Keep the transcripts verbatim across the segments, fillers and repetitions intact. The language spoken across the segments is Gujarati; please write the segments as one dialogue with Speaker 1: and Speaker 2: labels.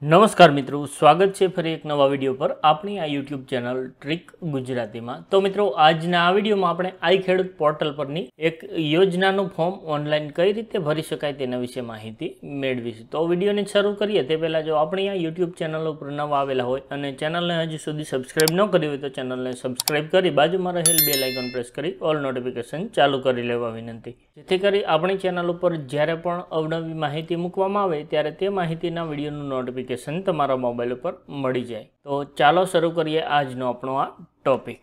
Speaker 1: નમસ્કાર મિત્રો, સ્વાગત છે ફરી એક નવા વિડીયો પર આપણી આ યુટ્યુબ ચેનલ ટ્રીક ગુજરાતીમાં। તો મિત્રો, આજના આ વિડીયોમાં આપણે આઈ ખેડૂત પોર્ટલ પરની એક યોજનાનું ફોર્મ ઓનલાઈન કઈ રીતે ભરી શકાય તેના વિશે માહિતી મેળવીશું। તો વિડીયોને શરૂ કરીએ તે પહેલાં જો આપણી આ યુટ્યુબ ચેનલ ઉપર નવા આવેલા હોય અને ચેનલને હજી સુધી સબસ્ક્રાઈબ ન કરી હોય તો ચેનલને સબસ્ક્રાઈબ કરી બાજુમાં રહેલ બેલ આઇકન પ્રેસ કરી ઓલ નોટિફિકેશન ચાલુ કરી લેવા વિનંતી, જેથી કરી આપણી ચેનલ ઉપર જ્યારે પણ અવનવી માહિતી મૂકવામાં આવે ત્યારે તે માહિતીના વિડીયોનું નોટિફિકેશન તમારા મોબાઈલ ઉપર મળી જાય। તો ચાલો શરૂ કરીએ આજનો આપણો આ ટોપિક।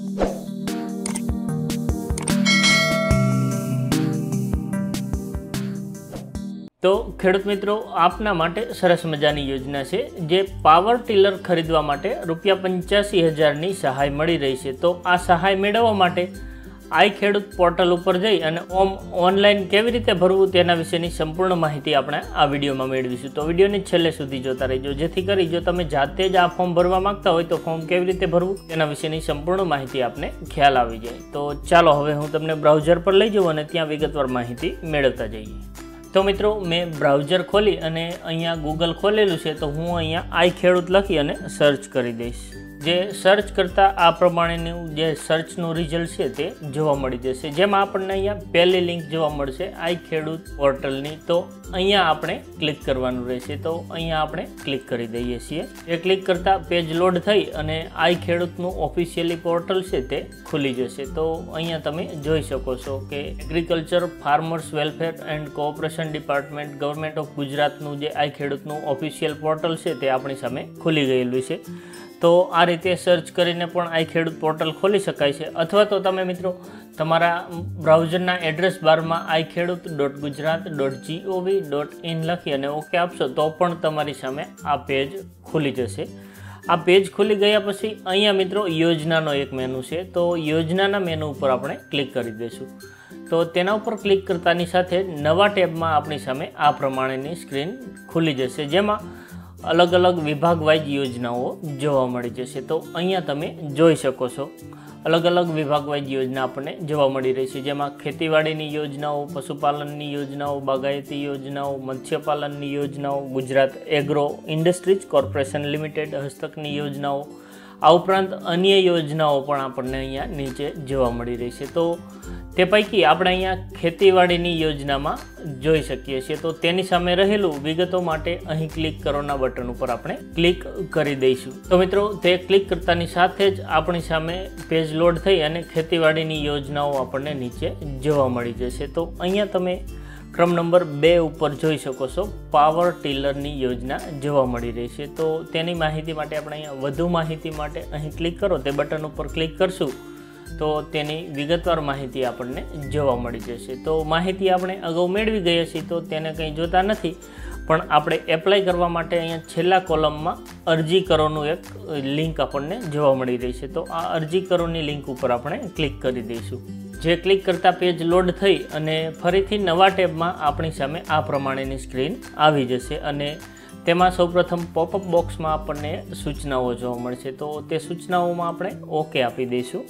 Speaker 1: તો ખેડૂત મિત્રો, આપના માટે સરસ મજાની યોજના છે જે પાવર ટીલર ખરીદવા માટે રૂપિયા પંચ્યાસી હજારની સહાય મળી રહી છે। તો આ સહાય મેળવવા માટે આઈ ખેડૂત પોર્ટલ ઉપર જઈ અને ઓમ ઓનલાઈન કેવી રીતે ભરવું તેના વિશેની સંપૂર્ણ માહિતી આપણે આ વિડીયોમાં મેળવીશું। તો વિડીયોને છેલ્લે સુધી જોતા રહેજો, જેથી કરી જો તમે જાતે જ આ ફોર્મ ભરવા માંગતા હોય તો ફોર્મ કેવી રીતે ભરવું તેના વિશેની સંપૂર્ણ માહિતી આપને ખ્યાલ આવી જાય। તો ચાલો હવે હું તમને બ્રાઉઝર પર લઈ જાઉં અને ત્યાં વિગતવાર માહિતી મેળવતા જઈએ। તો મિત્રો, મેં બ્રાઉઝર ખોલી અને અહીંયા ગૂગલ ખોલેલું છે, તો હું અહીંયા આઈ ખેડૂત લખી અને સર્ચ કરી દઈશ। જે સર્ચ કરતાં આ પ્રમાણેનું જે સર્ચનું રિઝલ્ટ છે તે જોવા મળી જશે, જેમાં આપણને અહીંયા પહેલી લિંક જોવા મળશે આઈ ખેડૂત પોર્ટલની। તો અહીંયા આપણે ક્લિક કરવાનું રહેશે। તો અહીંયા આપણે ક્લિક કરી દઈએ છીએ। એ ક્લિક કરતાં પેજ લોડ થઈ અને આઈ ખેડૂતનું ઓફિશિયલી પોર્ટલ છે તે ખુલી જશે। તો અહીંયા તમે જોઈ શકો છો કે agriculture farmers welfare and cooperation department government of ગુજરાતનું જે આઈ ખેડૂતનું ઓફિશિયલ પોર્ટલ છે તે આપણી સામે ખુલી ગયેલું છે। તો આ રીતે સર્ચ કરીને પણ આઈ ખેડૂત પોર્ટલ ખોલી શકાય છે, અથવા તો તમે મિત્રો તમારા બ્રાઉઝરના એડ્રેસ બારમાં આઈ ખેડૂત dot Gujarat dot G O V dot in લખી અને ઓકે આપશો તો પણ તમારી સામે આ પેજ ખુલી જશે। આ પેજ ખુલી ગયા પછી અહીંયા મિત્રો યોજનાનો એક મેનુ છે, તો યોજનાના મેનુ ઉપર આપણે ક્લિક કરી દઈશું। તો તેના ઉપર ક્લિક કરતાની સાથે નવા ટેબમાં આપણી સામે આ પ્રમાણેની સ્ક્રીન ખુલી જશે, જેમાં અલગ અલગ વિભાગ વાઇઝ યોજનાઓ જોવા મળી જશે। તો અહીંયા તમે જોઈ શકો છો અલગ અલગ વિભાગ વાઇઝ યોજના આપણને જોવા મળી રહી છે, જેમાં ખેતીવાડીની યોજનાઓ, પશુપાલનની યોજનાઓ, બાગાયતી યોજનાઓ, મત્સ્યપાલનની યોજનાઓ, Gujarat agro industries corporation limited હસ્તકની યોજનાઓ, આ ઉપરાંત અન્ય યોજનાઓ પણ આપણને અહીંયા નીચે જોવા મળી રહી છે। તો તે પૈકી આપણે અહીંયા ખેતીવાડીની યોજનામાં જોઈ શકીએ છીએ। તો તેની સામે રહેલું વિગતો માટે અહીં ક્લિક કરોના બટન ઉપર આપણે ક્લિક કરી દઈશું। તો મિત્રો, તે ક્લિક કરતાની સાથે જ આપણી સામે પેજ લોડ થઈ અને ખેતીવાડીની યોજનાઓ આપણને નીચે જોવા મળી જશે। તો અહીંયા તમે ક્રમ નંબર બે ઉપર જોઈ શકો છો પાવર ટીલરની યોજના જોવા મળી રહી છે। તો તેની માહિતી માટે આપણે અહીંયા વધુ માહિતી માટે અહીં ક્લિક કરો, તે બટન ઉપર ક્લિક કરશું તો તેની વિગતવાર માહિતી આપણને જોવા મળી જશે। તો માહિતી આપણે અગાઉ મેળવી ગયા છીએ, તો તેને કંઈ જોતા નથી, પણ આપણે એપ્લાય કરવા માટે અહીંયા છેલ્લા કોલમમાં અરજી કરોનું એક લિંક આપણને જોવા મળી રહી છે। તો આ અરજી કરોની લિંક ઉપર આપણે ક્લિક કરી દઈશું। જે ક્લિક કરતાં પેજ લોડ થઈ અને ફરીથી નવા ટેબમાં આપણી સામે આ પ્રમાણેની સ્ક્રીન આવી જશે અને તેમાં સૌપ્રથમ પોપઅપ બોક્સમાં આપણને સૂચનાઓ જોવા મળશે। તો તે સૂચનાઓમાં આપણે ઓકે આપી દઈશું।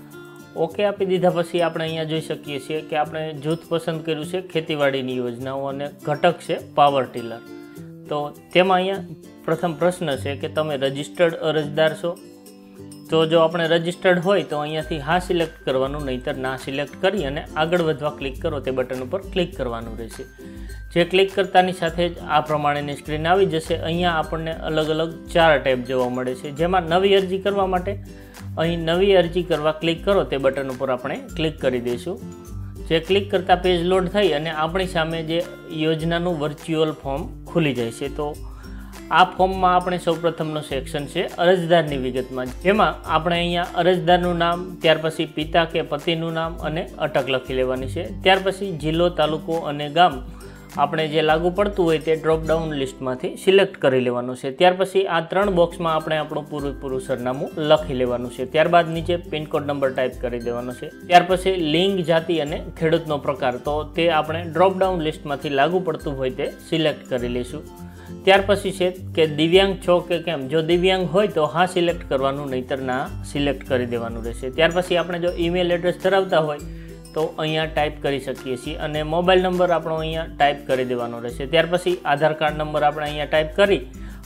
Speaker 1: ઓકે આપી દીધા પછી આપણે અહીંયા જોઈ શકીએ છીએ કે આપણે જૂથ પસંદ કર્યું છે ખેતીવાડીની યોજનાઓ અને ઘટક છે પાવર ટીલર। તો તેમાં અહીંયા પ્રથમ પ્રશ્ન છે કે તમે રજિસ્ટર્ડ અરજદાર છો? તો જો આપણે રજિસ્ટર્ડ હોય તો અહીંયાથી હા સિલેક્ટ કરવાનું, નહીંતર ના સિલેક્ટ કરી અને આગળ વધવા ક્લિક કરો તે બટન ઉપર ક્લિક કરવાનું રહેશે। જે ક્લિક કરતાની સાથે જ આ પ્રમાણેની સ્ક્રીન આવી જશે। અહીંયા આપણને અલગ અલગ ચાર ટેબ જોવા મળે છે, જેમાં નવી અરજી કરવા માટે અહીં નવી અરજી કરવા ક્લિક કરો તે બટન ઉપર આપણે ક્લિક કરી દઈશું। જે ક્લિક કરતાં પેજ લોડ થઈ અને આપણી સામે જે યોજનાનું વર્ચ્યુઅલ ફોર્મ ખુલી જાય છે। તો આ ફોર્મમાં આપણે સૌપ્રથમનો સેક્શન છે અરજદારની વિગતમાં, જેમાં આપણે અહીંયા અરજદારનું નામ, ત્યાર પછી પિતા કે પતિનું નામ અને અટક લખી લેવાની છે। ત્યાર પછી જિલ્લો, તાલુકો અને ગામ આપણે જે લાગુ પડતું હોય તે ડ્રોપડાઉન લિસ્ટમાંથી સિલેક્ટ કરી લેવાનું છે। ત્યાર પછી આ ત્રણ બોક્સમાં આપણે આપણું પૂરું પૂરું સરનામું લખી લેવાનું છે। ત્યારબાદ નીચે પિનકોડ નંબર ટાઈપ કરી દેવાનો છે। ત્યાર પછી લિંગ, જાતિ અને ખેડૂતનો પ્રકાર, તો તે આપણે ડ્રોપડાઉન લિસ્ટમાંથી લાગુ પડતું હોય તે સિલેક્ટ કરી લઈશું। ત્યાર પછી છે કે દિવ્યાંગ છો કે કેમ, જો દિવ્યાંગ હોય તો હા સિલેક્ટ કરવાનું, નહીંતર ના સિલેક્ટ કરી દેવાનું રહેશે। ત્યાર પછી આપણે જો ઈમેલ એડ્રેસ ધરાવતા હોય તો અહીંયા ટાઈપ કરી શકીએ છીએ અને મોબાઈલ નંબર આપણો અહીંયા ટાઈપ કરી દેવાનો રહેશે। ત્યાર પછી આધાર કાર્ડ નંબર આપણે અહીંયા ટાઈપ કરી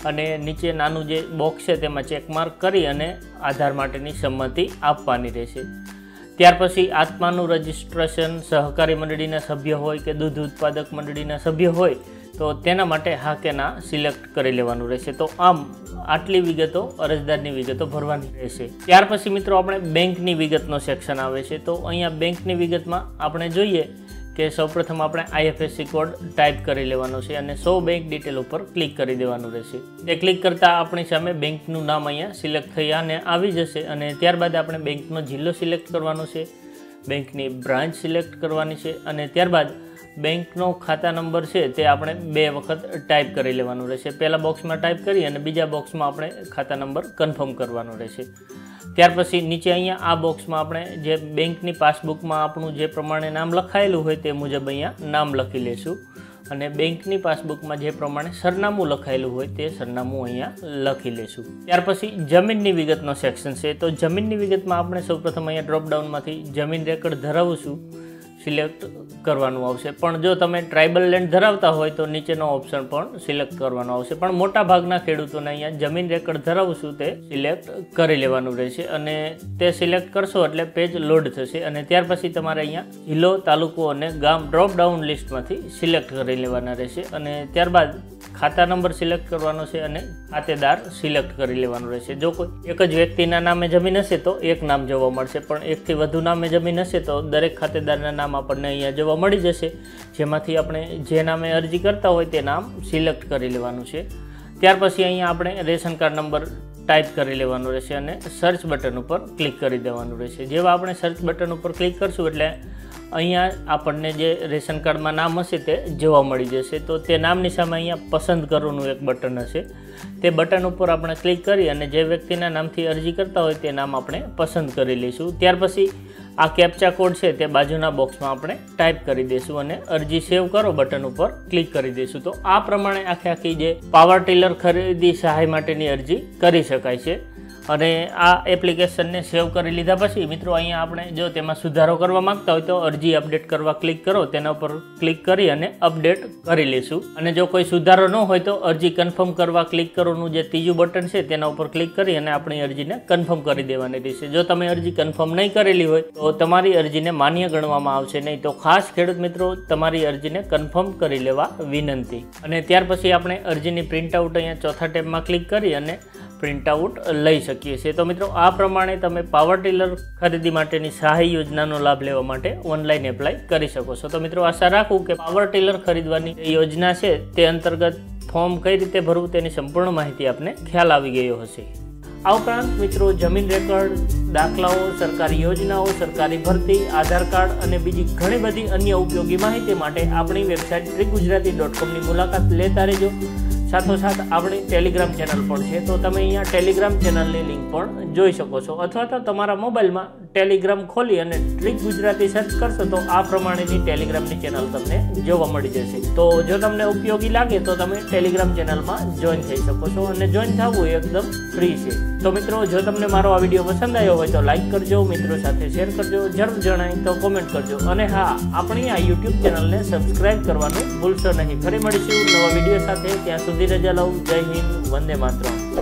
Speaker 1: અને નીચે નાનું જે બોક્સ છે તેમાં ચેકમાર્ક કરી અને આધાર માટેની સંમતિ આપવાની રહેશે. ત્યાર પછી આત્માનું રજિસ્ટ્રેશન સહકારી મંડળીના સભ્ય હોય કે દૂધ ઉત્પાદક મંડળીના સભ્ય હોય તો તેના માટે હા કે ના સિલેક્ટ કરી લેવાનું રહેશે. તો આમ આટલી વિગતો અરજદારની વિગતો ભરવાની રહેશે. ત્યાર પછી મિત્રો આપણે બેંકની વિગતનો સેક્શન આવે છે. તો અહીંયા બેંકની વિગતમાં આપણે જોઈએ કે સૌપ્રથમ આપણે આઈએફએસસી કોડ ટાઈપ કરી લેવાનો છે અને સો બેંક ડિટેલ ઉપર ક્લિક કરી દેવાનું રહેશે. તે ક્લિક કરતાં આપણી સામે બેંકનું નામ અહીંયા સિલેક્ટ થઈ અને આવી જશે અને ત્યારબાદ આપણે બેંકનો જિલ્લો સિલેક્ટ કરવાનો છે, બેંકની બ્રાન્ચ સિલેક્ટ કરવાની છે અને ત્યારબાદ બેંકનો ખાતા નંબર છે તે આપણે બે વખત ટાઈપ કરી લેવાનું રહેશે. પહેલા બોક્સમાં ટાઈપ કરી અને બીજા બોક્સમાં આપણે ખાતા નંબર કન્ફર્મ કરવાનો રહેશે. ત્યાર પછી નીચે અહીંયા આ બોક્સમાં આપણે જે બેંકની પાસબુકમાં આપણું જે પ્રમાણે નામ લખાયેલું હોય તે મુજબ અહીંયા નામ લખી લેશું અને બેંકની પાસબુકમાં જે પ્રમાણે સરનામું લખાયેલું હોય તે સરનામું અહીંયા લખી લેશું. ત્યાર પછી જમીનની વિગતનો સેક્શન છે. તો જમીનની વિગતમાં આપણે સૌપ્રથમ અહીંયા ડ્રોપડાઉનમાંથી જમીન રેકર્ડ ધરાવશું સિલેક્ટ કરવાનું આવશે. પણ જો તમે ટ્રાઇબલ લેન્ડ ધરાવતા હોય તો નીચેનો ઓપ્શન પણ સિલેક્ટ કરવાનો આવશે. પણ મોટા ભાગના ખેડૂતોને અહીંયા જમીન રેકર્ડ ધરાવશું તે સિલેક્ટ કરી લેવાનું રહેશે અને તે સિલેક્ટ કરશો એટલે પેજ લોડ થશે અને ત્યાર પછી તમારે અહીંયા જિલ્લો, તાલુકો અને ગામ ડ્રોપડાઉન લિસ્ટમાંથી સિલેક્ટ કરી લેવાના રહેશે અને ત્યારબાદ ખાતા નંબર સિલેક્ટ કરવાનો છે અને ખાતેદાર સિલેક્ટ કરી લેવાનું રહેશે. જો કોઈ એક જ વ્યક્તિના નામે જમીન હશે તો એક નામ જોવા મળશે, પણ એકથી વધુ નામે જમીન હશે તો દરેક ખાતેદારના નામ આપણને અહીંયા જોવા મળી જશે, જેમાંથી આપણે જે નામે અરજી કરતા હોય તે નામ સિલેક્ટ કરી લેવાનું છે. ત્યાર પછી અહીંયા આપણે રેશન કાર્ડ નંબર ટાઈપ કરી લેવાનો રહેશે અને સર્ચ બટન ઉપર ક્લિક કરી દેવાનું રહેશે. જેવા આપણે સર્ચ બટન ઉપર ક્લિક કરશું એટલે અહીંયા આપણને જે રેશન કાર્ડમાં નામ હશે તે જોવા મળી જશે. તો તે નામની સામે અહીંયા પસંદ કરવાનું એક બટન હશે, તે બટન ઉપર આપણે ક્લિક કરી અને જે વ્યક્તિના નામથી અરજી કરતા હોય તે નામ આપણે પસંદ કરી લઈશું. ત્યાર પછી આ કેપ્ચા કોડ છે તે બાજુના બોક્સમાં આપણે ટાઈપ કરી દઈશું અને અરજી સેવ કરો બટન ઉપર ક્લિક કરી દઈશું. તો આ પ્રમાણે આખે આખી જે પાવર ટીલર ખરીદી સહાય માટેની અરજી કરી શકાય છે. અને આ એપ્લિકેશનને સેવ કરી લીધા પછી મિત્રો અહીંયા આપણે જો તેમાં સુધારો કરવા માંગતા હોય તો અરજી અપડેટ કરવા ક્લિક કરો, તેના ઉપર ક્લિક કરી અને અપડેટ કરી લઈશું. અને જો કોઈ સુધારો ન હોય તો અરજી કન્ફર્મ કરવા ક્લિક કરવાનું જે ત્રીજું બટન છે તેના ઉપર ક્લિક કરી અને આપણી અરજીને કન્ફર્મ કરી દેવાની રહેશે. જો તમે અરજી કન્ફર્મ નહીં કરેલી હોય તો તમારી અરજીને માન્ય ગણવામાં આવશે નહીં. તો ખાસ ખેડૂત મિત્રો તમારી અરજીને કન્ફર્મ કરી લેવા વિનંતી. અને ત્યાર પછી આપણે અરજીની પ્રિન્ટઆઉટ અહીંયા ચોથા ટેબમાં ક્લિક કરી અને પ્રિન્ટઆઉટ લઈ શકીએ છીએ. તો મિત્રો આ પ્રમાણે તમે પાવર ટીલર ખરીદી માટેની સહાય યોજનાનો લાભ લેવા માટે ઓનલાઈન એપ્લાય કરી શકો છો. તો મિત્રો આશા રાખું કે પાવર ટીલર ખરીદવાની યોજના છે તે અંતર્ગત ફોર્મ કઈ રીતે ભરવું તેની સંપૂર્ણ માહિતી આપને ખ્યાલ આવી ગયો હશે. આ ઉપરાંત મિત્રો જમીન રેકર્ડ, દાખલાઓ, સરકારી યોજનાઓ, સરકારી ભરતી, આધાર કાર્ડ અને બીજી ઘણી બધી અન્ય ઉપયોગી માહિતી માટે આપણી વેબસાઇટ ટ્રીક ગુજરાતી ડોટ કોમની મુલાકાત લેતા રહેજો. સાથોસાથ આપણી ટેલિગ્રામ ચેનલ પણ છે, તો તમે અહીંયા ટેલિગ્રામ ચેનલની લિંક પણ જોઈ શકો છો અથવા તો તમારા મોબાઈલમાં ટેલિગ્રામ ખોલી અને ટ્રીક ગુજરાતી સર્ચ કરશો તો આ પ્રમાણેની ટેલિગ્રામની ચેનલ તમને જોવા મળી જશે. તો જો તમને ઉપયોગી લાગે તો તમે ટેલિગ્રામ ચેનલમાં જોઈન થઈ શકો છો અને જોઈન થવું એકદમ ફ્રી છે. તો મિત્રો જો તમને મારો આ વિડીયો પસંદ આવ્યો હોય તો લાઇક કરજો, મિત્રો સાથે શેર કરજો, જરૂર જણાય તો કોમેન્ટ કરજો અને હા, આપણી આ યુટ્યુબ ચેનલને સબસ્ક્રાઇબ કરવાનું ભૂલશો નહીં. ફરી મળીશું નવા વિડીયો સાથે. ત્યાં સુધી રજા લઉં. જય હિન્દ, વંદે માતરમ.